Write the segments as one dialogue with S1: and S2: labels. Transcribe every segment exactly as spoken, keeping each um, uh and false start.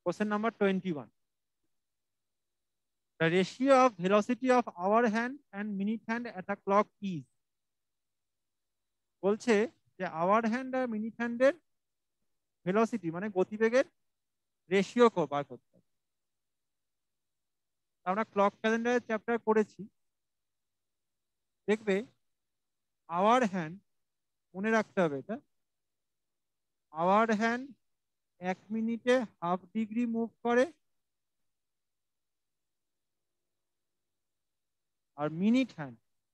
S1: Question number twenty-one. The ratio of velocity of hour hand and minute hand at a clock is. বলছে যে hour hand আর minute হ্যান্ডের velocity মানে গতিবেগের ratio বার করতে হবে। আমরা ক্লক ক্যালেন্ডারের চ্যাপ্টার করেছি, দেখবে আওয়ার হ্যান্ড মনে রাখতে হবে এটা, আওয়ার হ্যান্ড এক মিনিটে হাফ ডিগ্রি মুভ করে আর মিনিট হ্যান্ড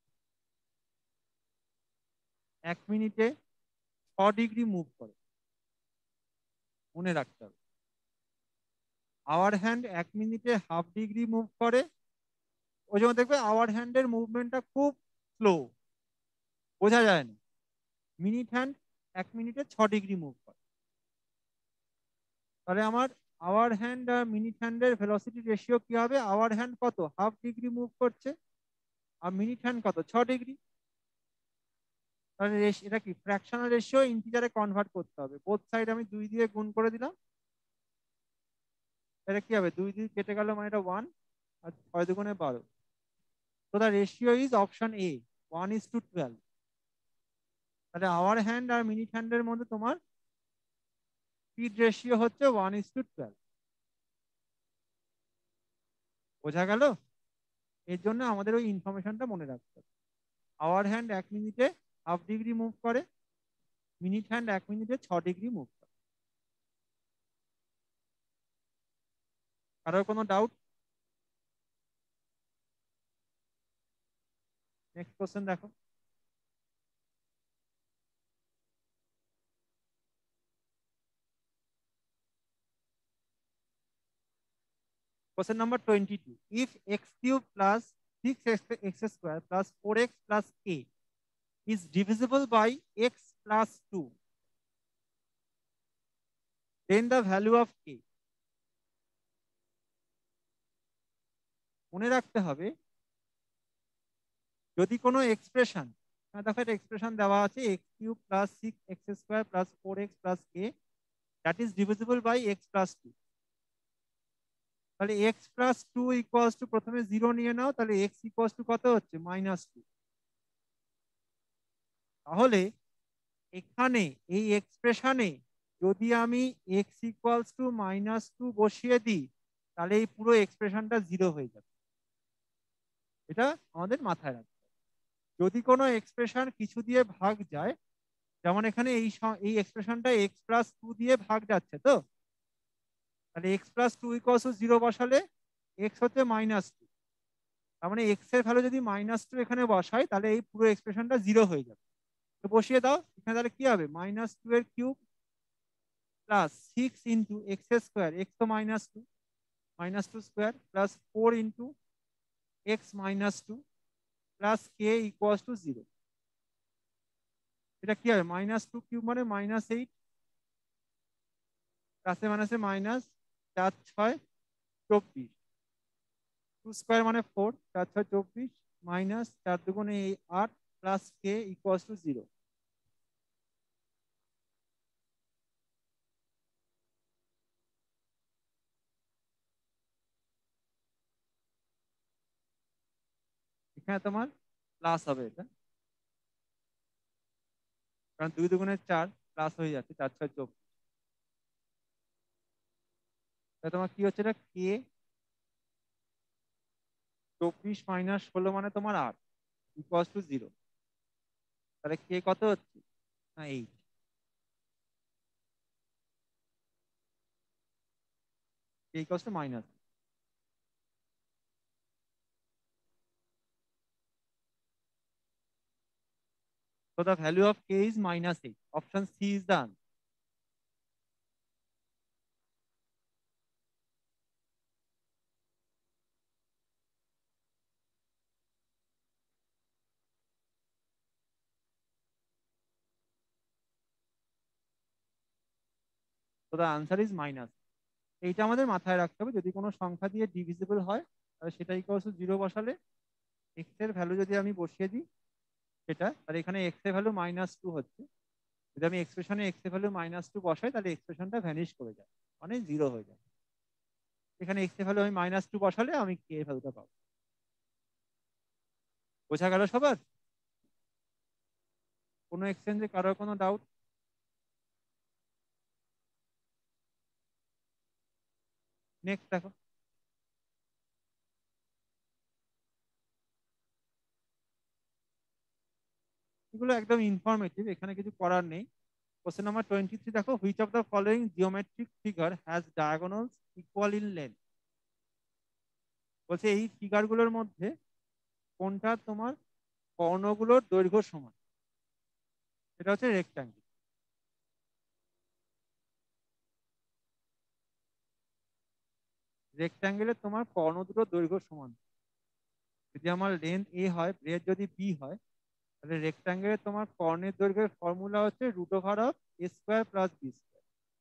S1: এক মিনিটে ছ ডিগ্রি মুভ করে। মনে রাখতে হবে আওয়ার হ্যান্ড এক মিনিটে হাফ ডিগ্রি মুভ করে, ওই জন্য দেখবে আওয়ার হ্যান্ডের মুভমেন্টটা খুব স্লো, বোঝা যায় না। মিনিট হ্যান্ড এক মিনিটে ছ ডিগ্রি মুভ করে। তাহলে আমার আওয়ার হ্যান্ড আর মিনিট হ্যান্ডের ভেলোসিটি রেশিও কি হবে? আওয়ার হ্যান্ড কত হাফ ডিগ্রি মুভ করছে আর মিনিট হ্যান্ড কত ছ ডিগ্রি। তাহলে এটা কি ফ্র্যাকশনাল রেশিও ইন্টিজারে কনভার্ট করতে হবে। বোথ সাইড আমি দুই দিয়ে গুণ করে দিলাম, এটা কি হবে দুই দুই কেটে গেল মানে এটা ওয়ান আর ছয় দুগুণে বারো। তো the ratio is option A one is to twelve. তাহলে আওয়ার হ্যান্ড আর মিনিট হ্যান্ডের মধ্যে তোমার স্পিড রেশিও হচ্ছে ওয়ান ইজ টু টুয়েলভ। বোঝা গেল? এর জন্য আমাদের ওই ইনফরমেশনটা মনে রাখতে হবে। আওয়ার হ্যান্ড এক মিনিটে হাফ ডিগ্রি মুভ করে, মিনিট হ্যান্ড এক মিনিটে ছ ডিগ্রি মুভ করে। কারোর কোনো ডাউট? নেক্সট কোশ্চেন দেখো। Question number twenty-two. If x cube plus six x square plus four x plus a is divisible by x plus two, then the value of a. মনে রাখতে হবে যদি কোনো expression, দেখো একটা এক্সপ্রেশন দেওয়া আছে x cube plus six x square plus four x plus a that is divisible by x plus two. তাহলে x plus two equals to প্রথমে জিরো নিয়ে নাও, তাহলে x equals to কত হচ্ছে মাইনাস টু। তাহলে এখানে এই এক্সপ্রেশনে যদি আমি x equals to minus two বসিয়ে দিই তাহলে এই পুরো এক্সপ্রেশনটা জিরো হয়ে যাবে। এটা আমাদের মাথায় রাখতে হবে। যদি কোনো এক্সপ্রেশন কিছু দিয়ে ভাগ যায়, যেমন এখানে এই এই এক্সপ্রেশনটা x প্লাস টু দিয়ে ভাগ যাচ্ছে, তো তাহলে x plus two equals to zero বসালে x হচ্ছে মাইনাস টু। তার মানে x এর ভ্যালু যদি মাইনাস টু এখানে বসাই তাহলে এই পুরো এক্সপ্রেশনটা জিরো হয়ে যাবে। তো বসিয়ে দাও এখানে, তাহলে কি হবে মাইনাস টু এর cube plus six into x square, x তো minus two, minus two square plus four into x minus two plus K equals to zero. এটা কি হবে মাইনাস টু কিউব মানে মাইনাস এইট, প্লাসে মাইনাসে মাইনাস, চার ছয় চব্বিশ, টু স্কোয়ার মানে ফোর, চার ছয় চব্বিশ মাইনাস চার দুগুণে এই আট plus K equals to zero. এখানে তোমার প্লাস হবে এটা, কারণ দুই দুগুণে চার প্লাস হয়ে যাচ্ছে, চার ছয় চব্বিশ। তোমার কি হচ্ছে এটা কে চব্বিশ মাইনাস ষোলো মানে তোমার আট ইকুয়ালস টু জিরো। তাহলে কে কত হচ্ছে না eight. K equals to minus. So the value of k is minus eight. Option C is the answer. So the answer is minus. এইটা আমাদের মাথায় রাখতে হবে, যদি কোনো সংখ্যা দিয়ে ডিভিজিবল হয় তাহলে সেটা ইকুয়ালস টু জিরো বসালে x এর ভ্যালু যদি আমি বসিয়ে দিই সেটা, তাহলে এখানে x এর ভ্যালু মাইনাস টু হচ্ছে। যদি আমি এক্সপ্রেশনে x এর ভ্যালু মাইনাস টু বসাই তাহলে এক্সপ্রেশনটা ভ্যানিশ করে যায়, মানে জিরো হয়ে যায়। এখানে এক্স এর ভ্যালু আমি মাইনাস টু বসালে আমি কে এর ভ্যালুটা পাবো। বোঝা গেল সবার? কোনো এক্সচেঞ্জে কারোর কোনো ডাউট? নেক্সট দেখো। এগুলো একদম ইনফরমেটিভ, এখানে কিছু করার নেই। কোশ্চেন নাম্বার টোয়েন্টি থ্রি দেখো, which of the following geometric figure has diagonals equal in length. বলছে এই ফিগারগুলোর মধ্যে কোনটা তোমার কর্ণগুলোর দৈর্ঘ্য সমান। এটা হচ্ছে রেক্ট্যাঙ্গেল। রেক্ট্যাঙ্গেলের তোমার কর্ণ দুটো দৈর্ঘ্য সমান। যদি আমার লেন্থ এ হয়, ব্রেড যদি বি হয়, তাহলে রেক্ট্যাঙ্গেলের তোমার কর্ণের দৈর্ঘ্যের ফর্মুলা হচ্ছে root over of A square plus B square.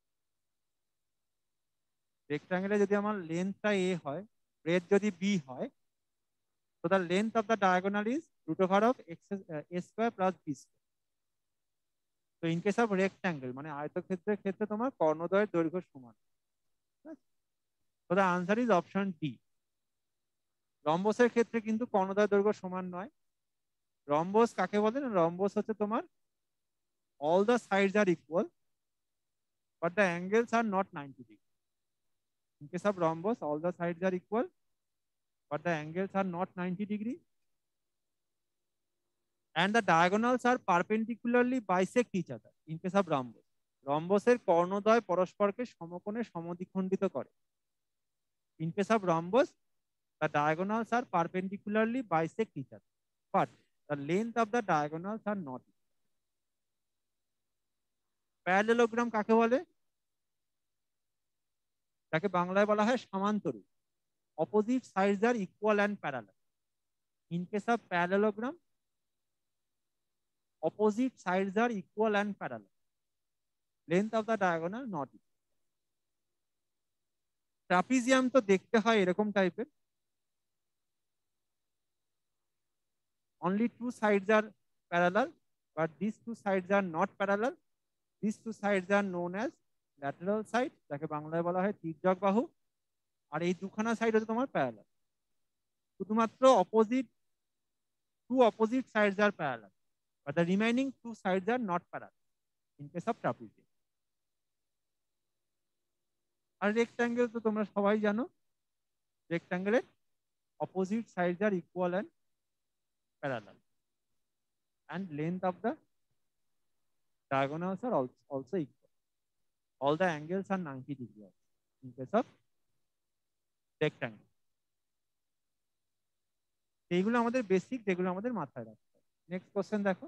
S1: রেক্ট্যাঙ্গেলে যদি আমার লেন্থটা এ হয়, ব্রেড যদি বি হয়, তো the length of the diagonal is root over of x A square plus B square. তো ইন কেস অফ রেক্ট্যাঙ্গেল মানে আয়তক্ষেত্রের ক্ষেত্রে তোমার কর্ণদ্বয়ের দৈর্ঘ্য সমান। তো the answer is option D. রম্বসের ক্ষেত্রে কিন্তু কর্ণদ্বয়ের দৈর্ঘ্য সমান নয়। রম্বস কাকে বলে না? রম্বস হচ্ছে তোমার all the sides are equal but the angles are not ninety degree. In case of rhombus, all the sides are equal but the angles are not ninety degree and the diagonals are perpendicularly bisect each other. In case of rhombus, রম্বসের কর্ণদ্বয় পরস্পরকে সমকোণে সমদ্বিখণ্ডিত করে। In case of rhombus, the diagonals are perpendicularly bisect each other but the length of the diagonals are not equal. Parallelogram কাকে বলে? তাকে বাংলায় বলা হয় সমান্তরী। Opposite sides are equal and parallel. In case of parallelogram, opposite sides are equal and parallel. Length of the diagonal not equal. Trapezium তো দেখতে হয় এরকম টাইপের। Only two sides are parallel, but these two sides are not parallel. These two sides are known as lateral side, যাকে বাংলায় বলা হয় তির্যক বাহু। আর এই দুখানা সাইড হচ্ছে তোমার প্যারালাল। শুধুমাত্র opposite two opposite sides are parallel, but the remaining two sides are not parallel in case of trapezium. আর রেক্ট্যাঙ্গেল তো তোমরা সবাই জানো, রেক্ট্যাঙ্গেলের opposite sides are equal and parallel and length of the diagonals are also, also equal. All the angles are ninety degrees in case of rectangle. এইগুলো আমাদের basic, যেগুলো আমাদের মাথায় রাখতে হবে। নেক্সট কোশ্চেন দেখো।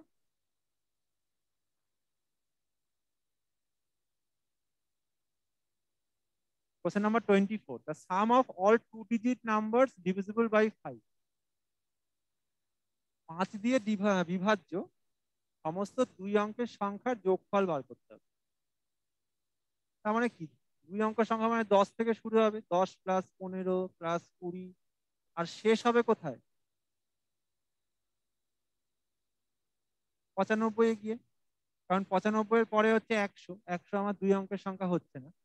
S1: Question number twenty-four. The sum of all two-digit numbers divisible by five. পাঁচ দিয়ে বিভাজ্য সমস্ত দুই অঙ্কের সংখ্যার যোগফল বার করতে হবে। তার মানে কি? দুই অঙ্ক সংখ্যা মানে দশ থেকে শুরু হবে, দশ প্লাস পনেরো প্লাস কুড়ি, আর শেষ হবে কোথায়? পঁচানব্বই গিয়ে। কারণ পঁচানব্বই এর পরে হচ্ছে একশো, একশো আমার দুই অঙ্কের সংখ্যা হচ্ছে না।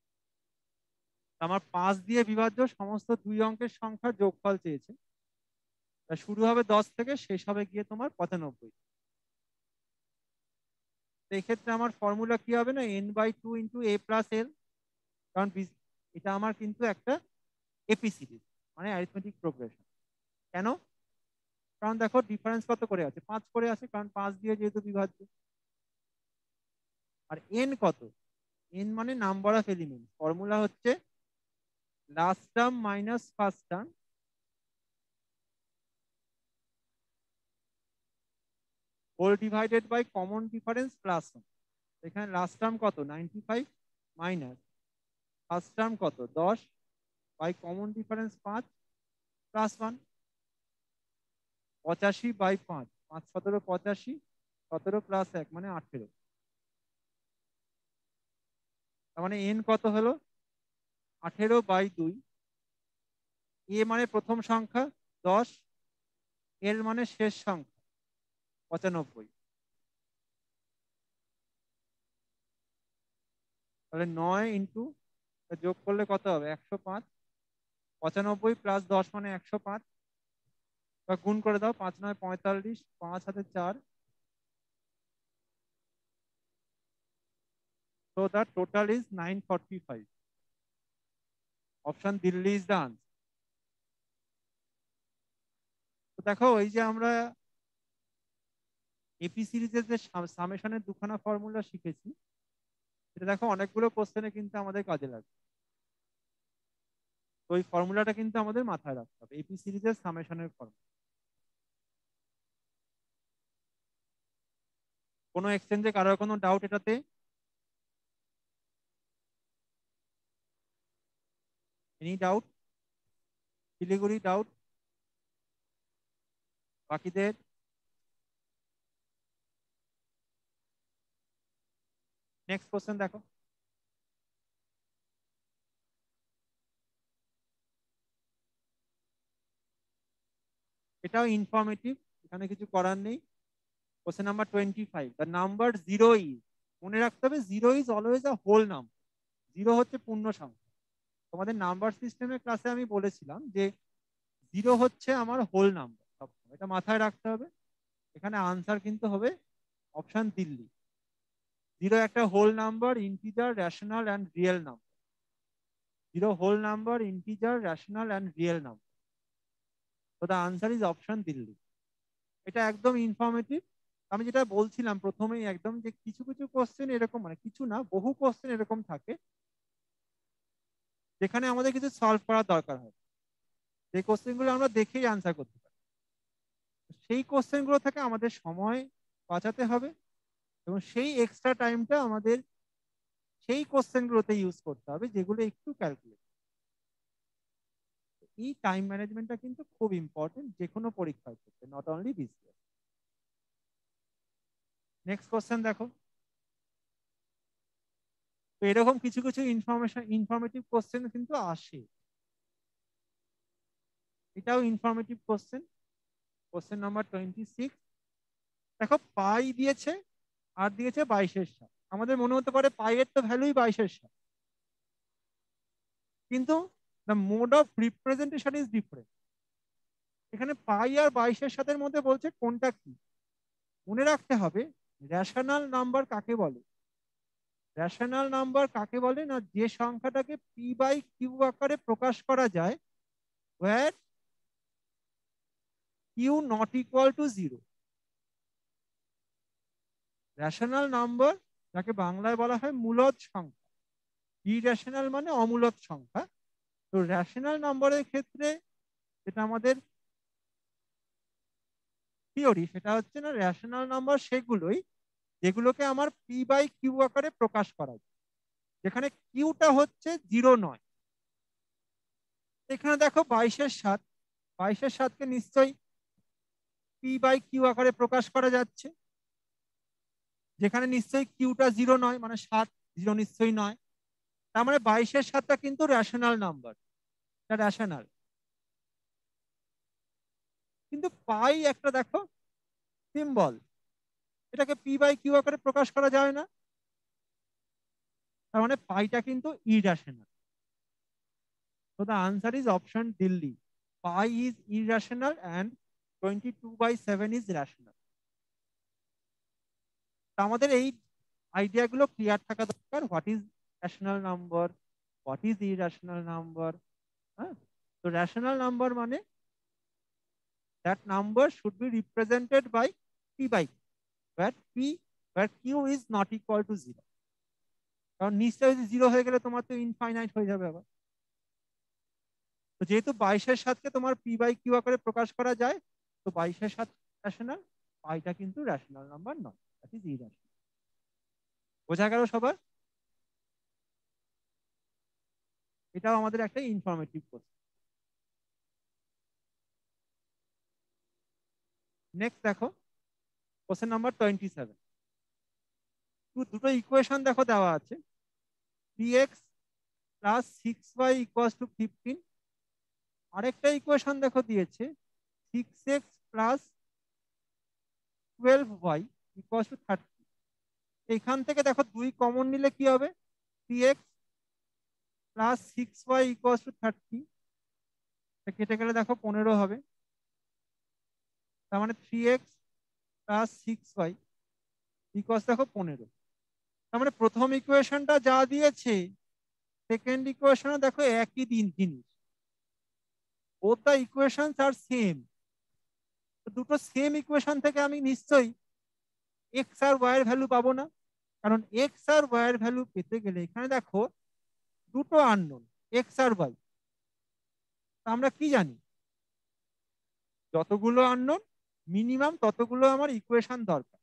S1: আমার পাঁচ দিয়ে বিভাজ্য সমস্ত দুই অঙ্কের সংখ্যার যোগফল চেয়েছে। শুরু হবে দশ থেকে, শেষ হবে গিয়ে তোমার পঁচানব্বই। এই ক্ষেত্রে আমার ফর্মুলা কি হবে না? N by two into a plus l. কারণ এটা আমার কিন্তু একটা এপি সিরিজ মানে অ্যারিথমেটিক প্রোগ্রেশন। কেন? কারণ দেখো ডিফারেন্স কত করে আছে? পাঁচ করে আছে, কারণ পাঁচ দিয়ে যেহেতু বিভাজ্য। আর এন কত? এন মানে নাম্বার অফ এলিমেন্ট। ফর্মুলা হচ্ছে last term minus first term whole divided by common difference plus one. এখানে লাস্ট টার্ম কত? Ninety five minus first term কত? দশ বাই কমন ডিফারেন্স পাঁচ প্লাস ওয়ান। পঁচাশি বাই পাঁচ, পাঁচ সতেরো পঁচাশি, সতেরো প্লাস এক মানে আঠেরো। তার মানে এন কত হলো? আঠেরো বাই দুই। এ মানে প্রথম সংখ্যা দশ, এল মানে শেষ সংখ্যা পঁচানব্বই। তাহলে নয় ইন্টু যোগ করলে কত হবে? একশো পাঁচ পঁচানব্বই প্লাস দশ মানে একশো পাঁচ, বা গুণ করে দাও, পাঁচ নয় পঁয়তাল্লিশ, পাঁচ হাতে চার। So the total is nine forty-five. Option Delhi is the answer. তো দেখো এই যে আমরা এপি সিরিজের যে সামেশনের দুখানা ফর্মুলা শিখেছি, এটা দেখো অনেকগুলো কোশ্চেনে কিন্তু আমাদের কাজে লাগবে। তো ওই ফর্মুলাটা কিন্তু আমাদের মাথায় রাখতে হবে, এপি সিরিজের সামেশনের ফর্মুলা। কোনো এক্সচেঞ্জে কারোর কোনো ডাউট এটাতে? Any doubt? শিলিগুড়ি ডাউট? বাকিদের? নেক্সট কোশ্চেন দেখো। এটাও ইনফরমেটিভ, এখানে কিছু করার নেই। Question number twenty five, the number zero is, মনে রাখতে হবে zero is always a whole number. Zero হচ্ছে পূর্ণ সংখ্যা। তোমাদের নাম্বার সিস্টেমের ক্লাসে আমি বলেছিলাম যে জিরো হচ্ছে আমার হোল নাম্বার, এটা মাথায় রাখতে হবে। এখানে আনসার কিন্তু হবে অপশন দিল্লি। জিরো একটা whole number, integer, rational and real number. Zero whole number, integer, rational and real number. তো the answer is option Delhi. এটা একদম ইনফরমেটিভ। আমি যেটা বলছিলাম প্রথমেই একদম, যে কিছু কিছু কোশ্চেন এরকম, মানে কিছু না, বহু কোশ্চেন এরকম থাকে যেখানে আমাদের কিছু সলভ করার দরকার হয়, যে কোশ্চেনগুলো আমরা দেখেই আনসার করতে পারি। সেই কোশ্চেনগুলো থেকে আমাদের সময় বাঁচাতে হবে, এবং সেই এক্সট্রা টাইমটা আমাদের সেই কোশ্চেনগুলোতে ইউজ করতে হবে যেগুলো একটু ক্যালকুলেট। এই টাইম ম্যানেজমেন্টটা কিন্তু খুব ইম্পর্টেন্ট যে কোনো পরীক্ষার ক্ষেত্রে, not only BCS. Next question দেখো। তো এরকম কিছু কিছু ইনফরমেশন ইনফরমেটিভ কোশ্চেন কিন্তু আসে। এটাও informative question. Question number twenty six. দেখো পাই দিয়েছে আর দিয়েছে বাইশের সাত। আমাদের মনে হতে পারে পাই এর তো ভ্যালুই বাইশের সাত, কিন্তু the mode of representation is different. এখানে পাই আর বাইশের সাতের মধ্যে বলছে কোনটা কি। মনে রাখতে হবে রেশনাল নাম্বার কাকে বলে। রেশনাল নাম্বার কাকে বলে না, যে সংখ্যাটাকে পি বাই কিউ আকারে প্রকাশ করা যায়, where q not equal to zero. Rational number যাকে বাংলায় বলা হয় মূলদ সংখ্যা, ইরেশনাল মানে অমূলদ সংখ্যা। তো রেশনাল নাম্বারের ক্ষেত্রে যেটা আমাদের থিওরি, সেটা হচ্ছে না রেশনাল নাম্বার সেগুলোই যেগুলোকে আমার পি বাই কিউ আকারে প্রকাশ করা যায়, যেখানে কিউটা হচ্ছে জিরো নয়। এখানে দেখো বাইশের সাত, বাইশের সাতকে নিশ্চয়ই পি বাই কিউ আকারে প্রকাশ করা যাচ্ছে, যেখানে নিশ্চয়ই কিউটা জিরো নয়, মানে সাত জিরো নিশ্চয়ই নয়। তার মানে বাইশের সাতটা কিন্তু রেশনাল নাম্বার, এটা রেশনাল। কিন্তু পাই একটা দেখো সিম্বল, এটাকে পি বাই কিউ আকারে প্রকাশ করা যায় না, তার মানে পাইটা কিন্তু irrational. So the answer is option Delhi. Pi is irrational and twenty-two by seven is rational. আমাদের এই আইডিয়াগুলো ক্লিয়ার থাকা দরকার। What is rational number, what is irrational number. হ্যাঁ, তো রেশনাল নাম্বার মানে that number should be represented by p by q, where p where q is not equal to zero. কারণ নিশ্চয় যদি জিরো হয়ে গেলে তোমার তো ইনফাইনাইট হয়ে যাবে আবার। তো যেহেতু বাইশের সাতকে তোমার পি বাই কিউ আকারে প্রকাশ করা যায়, তো বাইশের সাত রেশনাল, পাইটা কিন্তু রেশনাল নাম্বার নয়, দ্যাট ইজ ইরেশনাল। বোঝা গেল সবার? এটাও আমাদের একটা ইনফরমেটিভ কোশ্চেন। নেক্সট দেখো কোশ্চেন নাম্বার টোয়েন্টি সেভেন। দুটো ইকুয়েশন দেখো দেওয়া আছে, three x plus six y equals to fifteen. আরেকটা ইকুয়েশন দেখো দিয়েছে six x plus twelve y equals to thirty. এখান থেকে দেখো দুই কমন নিলে কি হবে, three x plus six y equals to thirty. কেটে গেলে দেখো পনেরো হবে, তার মানে three x plus six y equals দেখো পনেরো। তার মানে প্রথম ইকুয়েশনটা যা দিয়েছে সেকেন্ড ইকুয়েশনও দেখো একই দিন জিনিস, both the equations are same। দুটো সেম ইকুয়েশন থেকে আমি নিশ্চয়ই এক্স আর ওয়াই এর ভ্যালু পাবো না, কারণ এক্স আর ওয়াই এর ভ্যালু পেতে গেলে এখানে দেখো দুটো আননোন এক্স আর ওয়াই। আমরা কি জানি, যতগুলো আননোন মিনিমাম ততগুলো আমার ইকুয়েশন দরকার।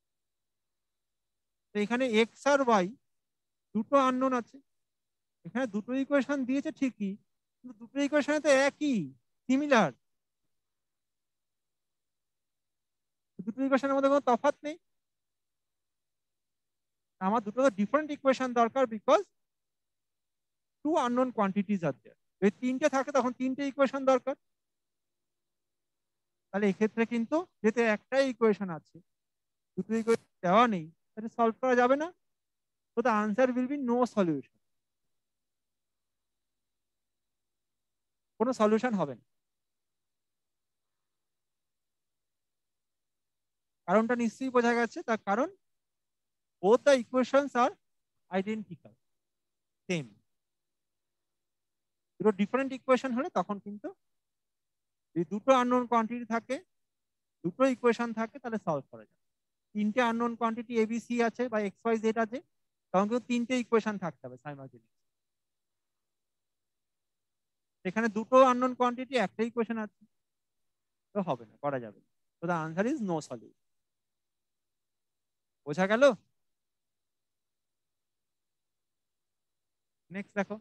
S1: তো এখানে এক্স আর ওয়াই দুটো আননোন আছে, এখানে দুটো ইকুয়েশন দিয়েছে ঠিকই, কিন্তু দুটো ইকুয়েশনে তো একই, সিমিলার, দুটো ইকুয়েশনের মধ্যে কোনো তফাৎ নেই। আমার দুটো ডিফারেন্ট ইকুয়েশন দরকার, because two unknown quantities are there. যদি তিনটে থাকে তখন তিনটে ইকুয়েশন দরকার। তাহলে এক্ষেত্রে কিন্তু যেহেতু একটাই ইকুয়েশন আছে, দুটো ইকুয়েশন দেওয়া নেই, তাহলে সলভ করা যাবে না। তো the answer will be no solution, কোনো সলিউশন হবে না। কারণটা নিশ্চয়ই বোঝা গেছে, তার কারণ both the equations are identical, same। দুটো ডিফারেন্ট ইকুয়েশন হলে তখন কিন্তু যদি দুটো আননোন কোয়ান্টিটি থাকে, দুটো ইকুয়েশন থাকে, তাহলে সলভ করা যায়। তিনটে আননোন কোয়ান্টিটি এবিসি আছে বা এক্স ওয়াই জেড আছে, তখন কিন্তু তিনটে ইকুয়েশন থাকতে হবে সাইমালটেনিয়াস। এখানে দুটো আননোন কোয়ান্টিটি একটা ইকুয়েশন আছে, তো হবে না, করা যাবে না। তো the answer is no solution. বোঝা গেল? নেক্সট দেখো,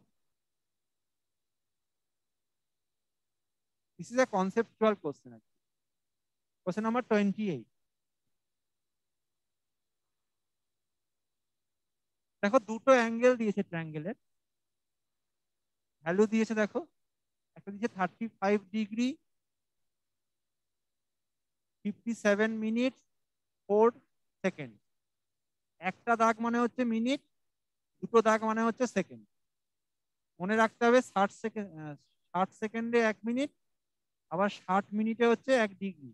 S1: this is a conceptual question. Question number twenty eight. দেখো দুটো অ্যাঙ্গেল দিয়েছে ট্রায়াঙ্গেলের, ভ্যালু দিয়েছে দেখো, একটা দিয়েছে thirty five degree fifty seven minute four second. একটা দাগ মানে হচ্ছে মিনিট, দুটো দাগ মানে হচ্ছে সেকেন্ড। মনে রাখতে হবে ষাট সেকেন্ড, ষাট সেকেন্ডে এক মিনিট, আবার ষাট মিনিটে হচ্ছে এক ডিগ্রি।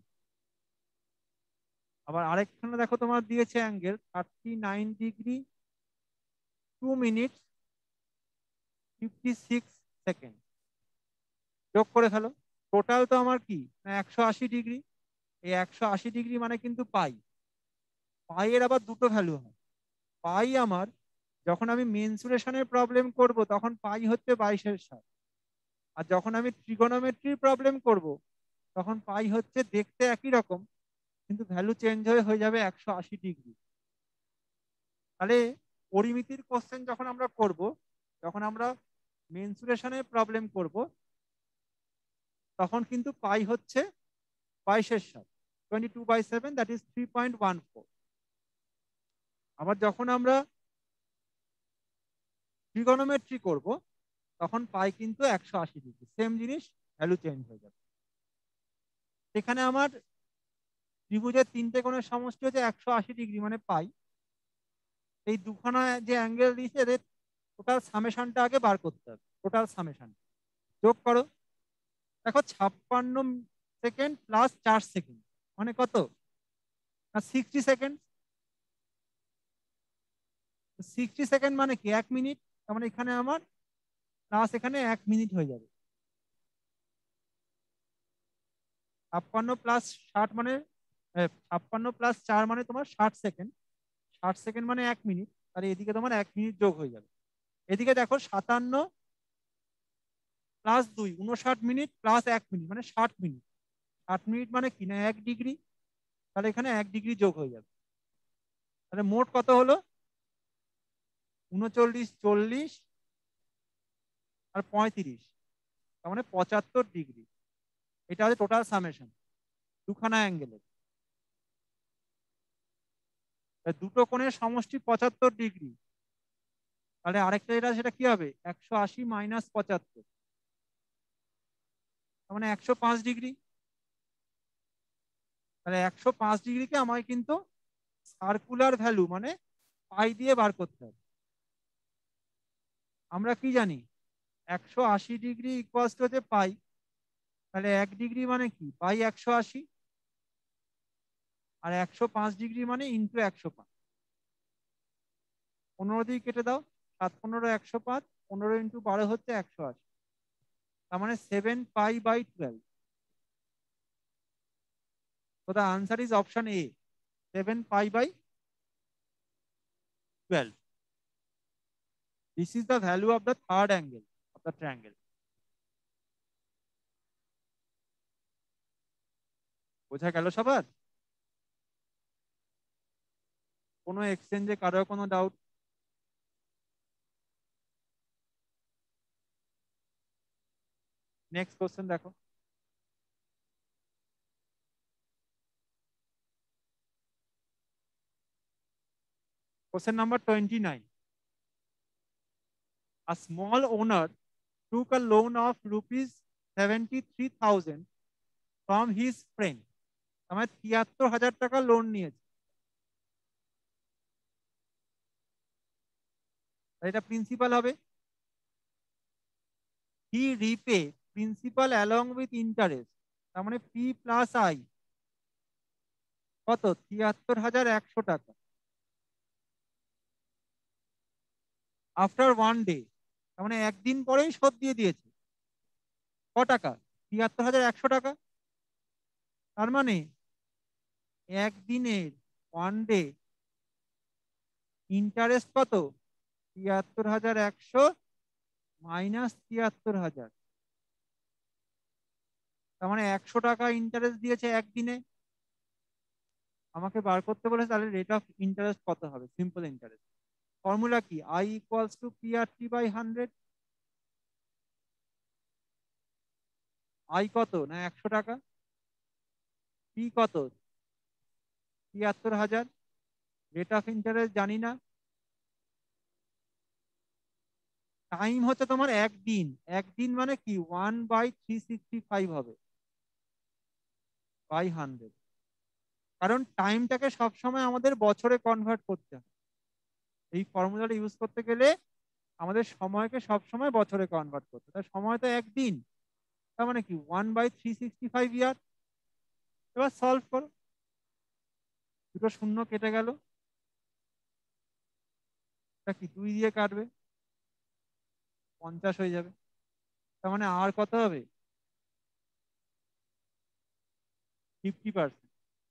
S1: আবার আরেকখানে দেখো তোমার দিয়েছে angle thirty nine degree two minute fifty six second. যোগ করে ফেলো, টোটাল তো আমার কি একশো আশি ডিগ্রি। এই একশো আশি ডিগ্রি মানে কিন্তু পাই। পাই এর আবার দুটো ভ্যালু হয়। পাই আমার যখন আমি মেনসুরেশনের প্রবলেম করব তখন পাই হচ্ছে বাইশের সাত, আর যখন আমি ট্রিগোনোমেট্রির প্রবলেম করব তখন পাই হচ্ছে দেখতে একই রকম, কিন্তু ভ্যালু চেঞ্জ হয়ে হয়ে যাবে একশো আশি ডিগ্রি। তাহলে পরিমিতির কোশ্চেন যখন আমরা করব, যখন আমরা মেনসুরেশনের প্রবলেম করব, তখন কিন্তু পাই হচ্ছে বাইশের সাত, twenty two by seven, that is three point one four. আবার যখন আমরা ট্রিগোনোমেট্রি করব তখন পাই কিন্তু একশো আশি ডিগ্রি, সেম জিনিস, ভ্যালু চেঞ্জ হয়ে যাবে। এখানে আমার ত্রিভুজের তিনটে কোণের সমষ্টি হচ্ছে একশো আশি ডিগ্রি মানে পাই। এই দুখানা যে অ্যাঙ্গেল দিয়েছে এদের টোটাল সামেশনটা আগে বার করতে হবে। টোটাল সামেশন যোগ করো, দেখো ছাপ্পান্ন সেকেন্ড প্লাস চার সেকেন্ড মানে কত না সিক্সটি সেকেন্ড। সিক্সটি সেকেন্ড মানে কি এক মিনিট, তার মানে এখানে আমার প্লাস এখানে এক মিনিট হয়ে যাবে। ছাপ্পান্ন প্লাস ষাট মানে ছাপ্পান্ন প্লাস চার মানে তোমার ষাট সেকেন্ড, ষাট সেকেন্ড মানে এক মিনিট, আর এদিকে তোমার এক মিনিট যোগ হয়ে যাবে। এদিকে দেখো সাতান্ন প্লাস দুই উনষাট মিনিট প্লাস এক মিনিট মানে ষাট মিনিট, ষাট মিনিট মানে কি না এক ডিগ্রি, তাহলে এখানে এক ডিগ্রি যোগ হয়ে যাবে। তাহলে মোট কত হলো উনচল্লিশ, চল্লিশ আর পঁয়ত্রিশ, তার মানে পঁচাত্তর ডিগ্রি। এটা হচ্ছে টোটাল সামেশন দুখানা অ্যাঙ্গেলের। দুটো কোণের সমষ্টি পঁচাত্তর ডিগ্রি, তাহলে আরেকটা যেটা সেটা কি হবে একশো আশি মাইনাস পঁচাত্তর, তার মানে একশো পাঁচ ডিগ্রি। তাহলে একশো পাঁচ ডিগ্রিকে আমায় কিন্তু সার্কুলার ভ্যালু মানে পাই দিয়ে বার করতে হবে। আমরা কি জানি একশো আশি ডিগ্রি ইকুয়ালস টু হচ্ছে পাই, তাহলে এক ডিগ্রি মানে কি বাই একশো আশি, আর একশো পাঁচ ডিগ্রি মানে ইন্টু একশো পাঁচ। পনেরো দিয়ে কেটে দাও, সাত পনেরো একশো পাঁচ, পনেরো ইন্টু বারো হচ্ছে একশো আশি, তার মানে seven pi by twelve. So the answer is option A, seven pi by twelve. This is the value of the third angle of the triangle. বোঝা গেল সবার? কোনো এক্সচেঞ্জে কারো কোনো ডাউট? নেক্সট কোশ্চেন দেখো। Question number twenty-nine. A small owner took a loan of rupees seventy-three thousand from his friend. আমার তিয়াত্তর হাজার টাকা লোন নিয়েছে। এটা প্রিন্সিপাল হবে। He repay principal along with interest, তার মানে পি প্লাস আই কত তিয়াত্তর হাজার একশো টাকা। আফটার ওয়ান ডে, তার মানে একদিন পরেই শোধ দিয়ে দিয়েছে। ক টাকা? তিয়াত্তর হাজার একশো টাকা। তার মানে একদিনের ওয়ান ডে ইন্টারেস্ট কত? তিয়াত্তর হাজার একশো মাইনাস তিয়াত্তর হাজার, তার মানে একশো টাকা ইন্টারেস্ট দিয়েছে একদিনে। আমাকে বার করতে বলেছে, তাহলে রেট অফ ইন্টারেস্ট কত হবে? সিম্পল ইন্টারেস্ট ফর্মুলা কি? I equals to p r t by hundred. I কত? না একশো টাকা। পি কত? তিয়াত্তর হাজার। রেট অফ ইন্টারেস্ট জানি না। টাইম হচ্ছে তোমার একদিন। একদিন মানে কি one by three sixty five হবে বাই হান্ড্রেড। কারণ টাইমটাকে সবসময় আমাদের বছরে কনভার্ট করতে হয়। এই ফর্মুলাটা ইউজ করতে গেলে আমাদের সময়কে সবসময় বছরে কনভার্ট করতে হয়। সময় তো একদিন, তার মানে কি one by three sixty five year. এবার সলভ করো, দুটো শূন্য কেটে গেল, এটা কি দুই দিয়ে কাটবে, পঞ্চাশ হয়ে যাবে। তার মানে আর কত হবে? Fifty percent.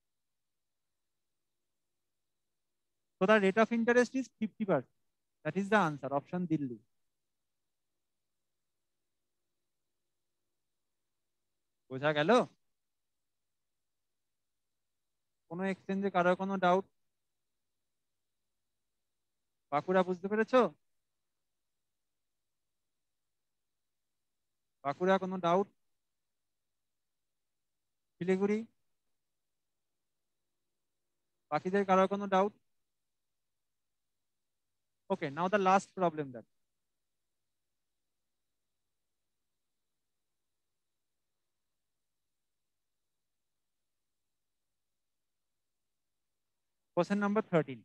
S1: So the rate of interest is fifty percent. That is the answer. Option Delhi. বোঝা গেল? কোনো এক্সচেঞ্জে কারো কোনো ডাউট? বাঁকুড়া বুঝতে পেরেছো? বাঁকুড়া কোনো ডাউট? শিলিগুড়ি? বাকিদের কারো কোনো doubt? Okay, now the last problem that. Question number thirteen.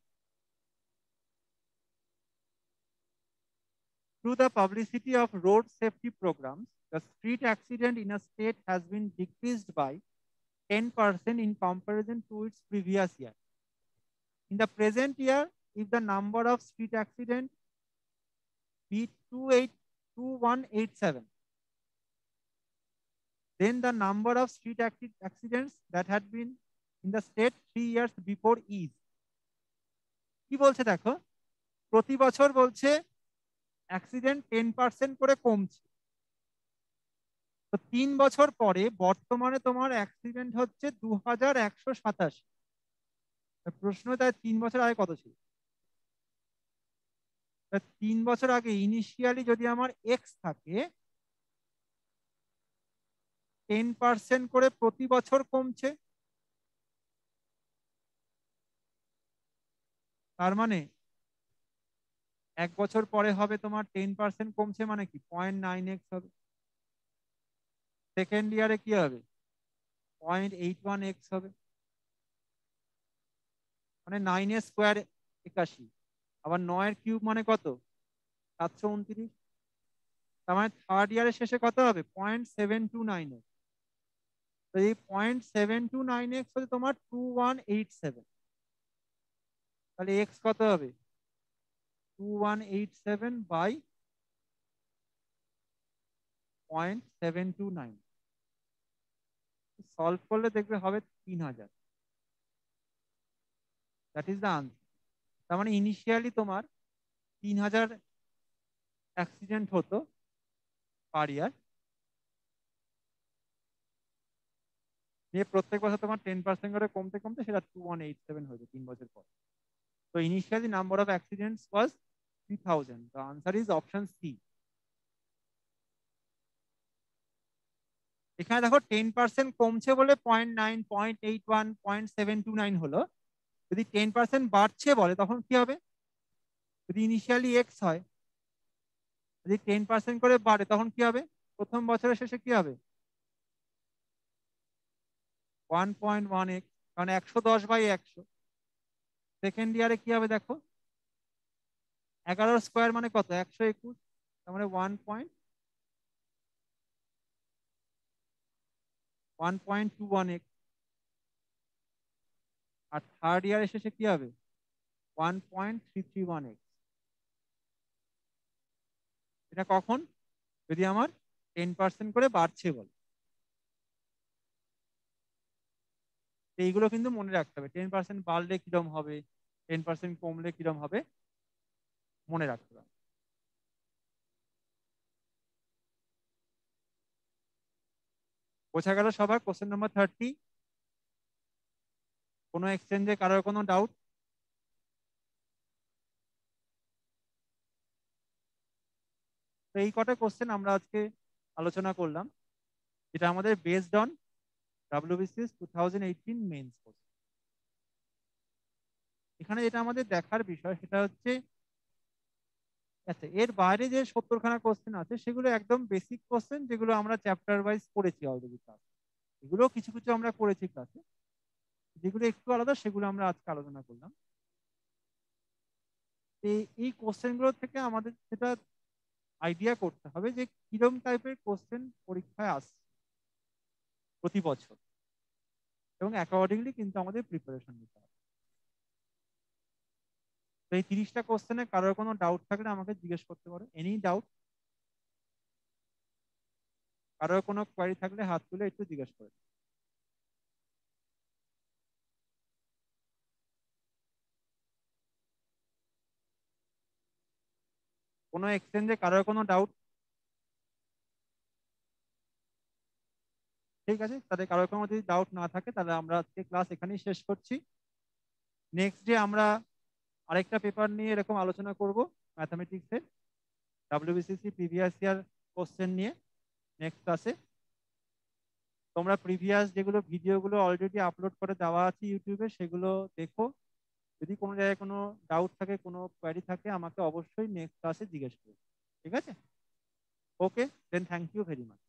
S1: Through the publicity of road safety programs, the street accident in a state has been decreased by ten percent in comparison to its previous year. In the present year, if the number of street accidents be two eight two one eight seven, then the number of street accidents that had been in the state three years before is. কি বলছে দেখো, প্রতি বছর বলছে accident ten percent করে কমছে। তো তিন বছর পরে বর্তমানে তোমার অ্যাক্সিডেন্ট হচ্ছে দু হাজার একশো সাতাশি। প্রশ্ন, তাই তিন বছর আগে কত ছিল? তিন বছর আগে ইনিশিয়ালি যদি আমার এক্স থাকে, টেন পার্সেন্ট করে প্রতি বছর কমছে। তার মানে এক বছর পরে হবে তোমার টেন পার্সেন্ট কমছে মানে কি পয়েন্ট নাইন এক্স হবে। সেকেন্ড ইয়ারে কি হবে? পয়েন্ট এইট ওয়ান এক্স হবে। মানে নাইন এর স্কোয়ার একাশি, আবার নয়ের কিউব মানে কত? সাতশো উনত্রিশ। তার মানে থার্ড ইয়ারের শেষে কত হবে? Point seven two nine x. তো এই point seven two nine x হচ্ছে তোমার টু ওয়ান এইট সেভেন, তাহলে এক্স কত হবে two one eight seven by point seven two nine, solve করলে দেখবে হবে তিন হাজার। That is the answer. তার মানে ইনিশিয়ালি তোমার তিন হাজার অ্যাক্সিডেন্ট হতো পার ইয়ার, নিয়ে প্রত্যেক বছর তোমার টেন পার্সেন্ট করে কমতে কমতে সেটা টু ওয়ান এইট সেভেন হয়েছে তিন বছর পর। তো initially number of accidents was three thousand. The answer is option C. এখানে দেখো টেন পার্সেন্ট কমছে বলে point nine point eight one point seven two nine হলো। যদি টেন পার্সেন্ট বাড়ছে বলে তখন কি হবে, যদি ইনিশিয়ালি এক্স হয়, যদি টেন পার্সেন্ট করে বাড়ে তখন কি হবে, প্রথম বছরের শেষে কি হবে ওয়ান পয়েন্ট ওয়ান এক্স, কারণ একশো দশ বাই একশো। সেকেন্ড ইয়ারে কি হবে দেখো, এগারো স্কোয়ার মানে কত একশো একুশ, তার মানে one point one point two one x. আর থার্ড ইয়ারের শেষে কি হবে one point three three one x. এটা কখন, যদি আমার টেন পার্সেন্ট করে বাড়ছে বলে। এইগুলো কিন্তু মনে রাখতে হবে, টেন পার্সেন্ট বাড়লে কিরম হবে, টেন পার্সেন্ট কমলে কিরম হবে, মনে রাখতে হবে। বোঝা গেল সবার? Question number thirty. কোনো এক্সচেঞ্জে কারোর কোনো ডাউট? তো এই কটা কোশ্চেন আমরা আজকে আলোচনা করলাম, যেটা আমাদের based on WBCS two thousand eighteen mains course. এখানে যেটা আমাদের দেখার বিষয় সেটা হচ্ছে, আচ্ছা এর বাইরে যে সত্তরখানা কোশ্চেন আছে সেগুলো একদম বেসিক কোশ্চেন, যেগুলো আমরা চ্যাপ্টার ওয়াইজ পড়েছি অলরেডি ক্লাসে। এগুলো কিছু কিছু আমরা করেছি ক্লাসে, যেগুলো একটু আলাদা সেগুলো আমরা আজকে আলোচনা করলাম। এই এই কোশ্চেনগুলো থেকে আমাদের সেটা আইডিয়া করতে হবে যে কিরম টাইপের কোশ্চেন পরীক্ষায় আসছে প্রতি বছর, এবং অ্যাকর্ডিংলি কিন্তু আমাদের প্রিপারেশন নিতে হবে। তো এই তিরিশটা কোশ্চেনে কারোর কোনো ডাউট থাকলে আমাকে জিজ্ঞেস করতে পারো, এনি ডাউট? কারোর কোনো কোয়ারি থাকলে হাত তুলে একটু জিজ্ঞেস করে। কোনো এক্সচেঞ্জে কারোর কোনো ডাউট? ঠিক আছে, তাদের কারোর কোনো যদি ডাউট না থাকে তাহলে আমরা আজকে ক্লাস এখানেই শেষ করছি। নেক্সট ডে আমরা আরেকটা পেপার নিয়ে এরকম আলোচনা করব, ম্যাথামেটিক্সের ডাব্লিউবিসিএসসি প্রিভিয়াস ইয়ার কোশ্চেন নিয়ে নেক্সট ক্লাসে। তোমরা প্রিভিয়াস যেগুলো ভিডিওগুলো অলরেডি আপলোড করে দেওয়া আছে ইউটিউবে সেগুলো দেখো। যদি কোনো জায়গায় কোনো ডাউট থাকে, কোনো কোয়ারি থাকে, আমাকে অবশ্যই নেক্সট ক্লাসে জিজ্ঞেস করো। ঠিক আছে? Okay, then thank you very much.